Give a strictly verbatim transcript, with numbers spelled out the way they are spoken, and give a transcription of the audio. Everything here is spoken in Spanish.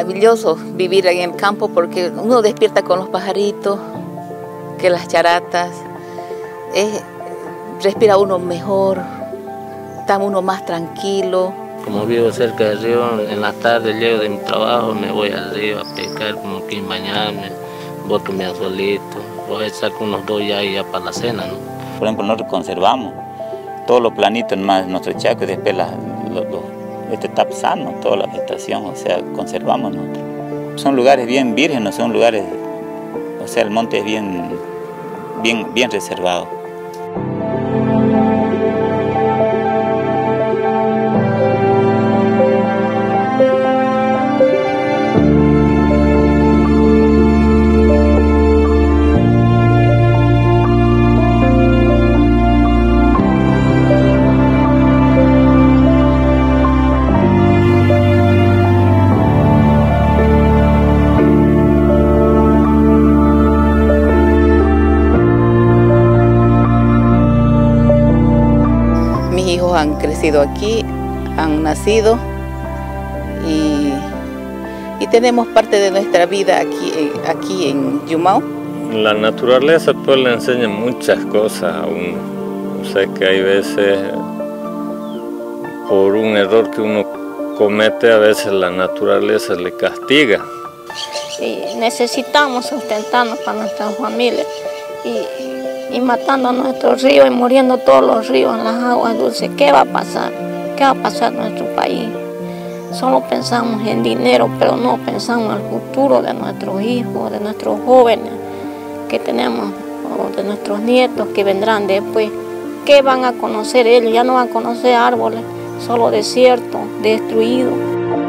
maravilloso vivir ahí en el campo porque uno despierta con los pajaritos, que las charatas, es, respira uno mejor, está uno más tranquilo. Como vivo cerca del río, en las tardes llego de mi trabajo, me voy al río a pescar, como que bañarme, boto mi anzuelito, voy a sacar unos dos ya, ya para la cena, ¿no? Por ejemplo, nosotros conservamos todo lo planito, más nuestro chaco, y después la, lo, lo, este está sano, toda la vegetación, o sea, conservamos nosotros. Son lugares bien vírgenes, son lugares, o sea, el monte es bien, bien, bien reservado. Han crecido aquí, han nacido y, y tenemos parte de nuestra vida aquí, aquí en Yumao. La naturaleza pues le enseña muchas cosas a uno. O sea que hay veces, por un error que uno comete, a veces la naturaleza le castiga. Y necesitamos sustentarnos para nuestra familia. Y, y matando nuestros ríos y muriendo todos los ríos en las aguas dulces, ¿qué va a pasar? ¿Qué va a pasar en nuestro país? Solo pensamos en dinero, pero no pensamos en el futuro de nuestros hijos, de nuestros jóvenes que tenemos, o de nuestros nietos que vendrán después. ¿Qué van a conocer ellos? Ya no van a conocer árboles, solo desiertos, destruidos.